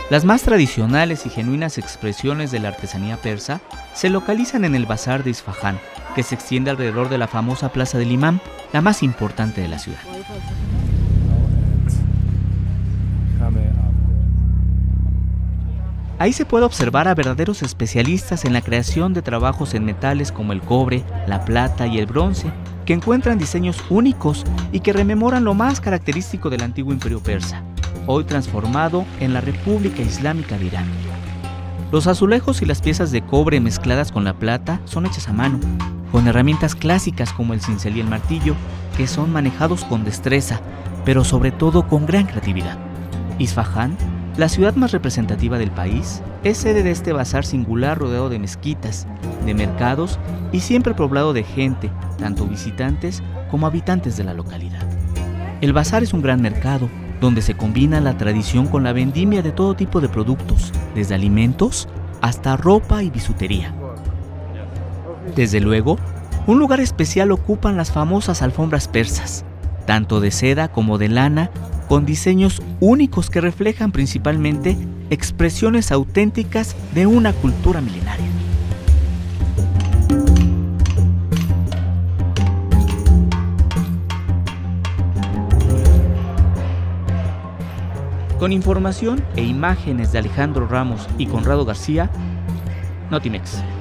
Las más tradicionales y genuinas expresiones de la artesanía persa se localizan en el Bazar de Isfahán, que se extiende alrededor de la famosa Plaza del Imam, la más importante de la ciudad. Ahí se puede observar a verdaderos especialistas en la creación de trabajos en metales como el cobre, la plata y el bronce, que encuentran diseños únicos y que rememoran lo más característico del antiguo imperio persa, hoy transformado en la República Islámica de Irán. Los azulejos y las piezas de cobre mezcladas con la plata son hechas a mano, con herramientas clásicas como el cincel y el martillo, que son manejados con destreza, pero sobre todo con gran creatividad. Isfahán, la ciudad más representativa del país, es sede de este bazar singular rodeado de mezquitas, de mercados y siempre poblado de gente, tanto visitantes como habitantes de la localidad. El bazar es un gran mercado donde se combina la tradición con la vendimia de todo tipo de productos, desde alimentos hasta ropa y bisutería. Desde luego, un lugar especial ocupan las famosas alfombras persas, tanto de seda como de lana, con diseños únicos que reflejan principalmente expresiones auténticas de una cultura milenaria. Con información e imágenes de Alejandro Ramos y Conrado García, Notimex.